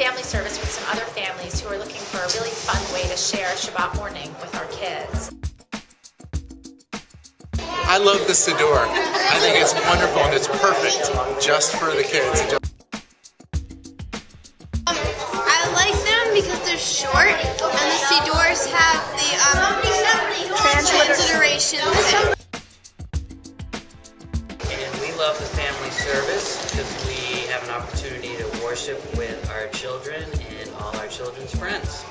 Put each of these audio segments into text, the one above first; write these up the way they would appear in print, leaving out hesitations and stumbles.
family service with some other families who are looking for a really fun way to share Shabbat morning with our kids. I love the Siddur. I think it's wonderful and it's perfect just for the kids. I like them because they're short and the Siddurs have the transliteration. And we love the family service because we have an opportunity to worship with our children and all our children's friends.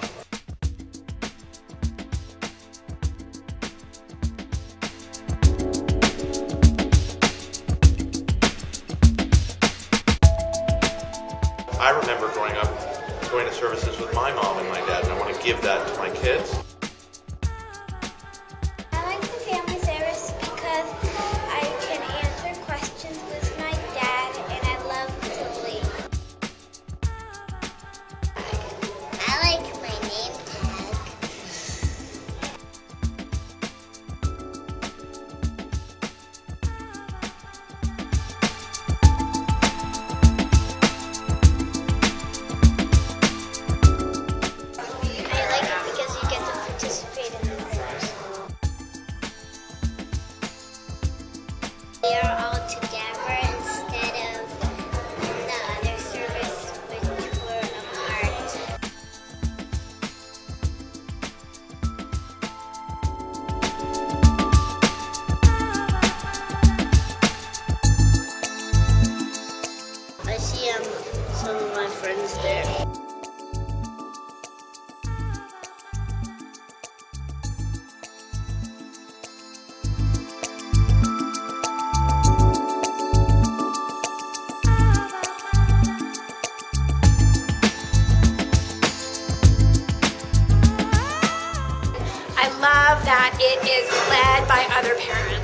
I remember growing up going to services with my mom and my dad, and I want to give that to my kids. I like the family service because I can answer questions with my dad, and I love to lead. I like my name tag. I like it because you get to participate in the prayers. We are all together instead of the other service which were apart. I see some of my friends there. I love that it is led by other parents.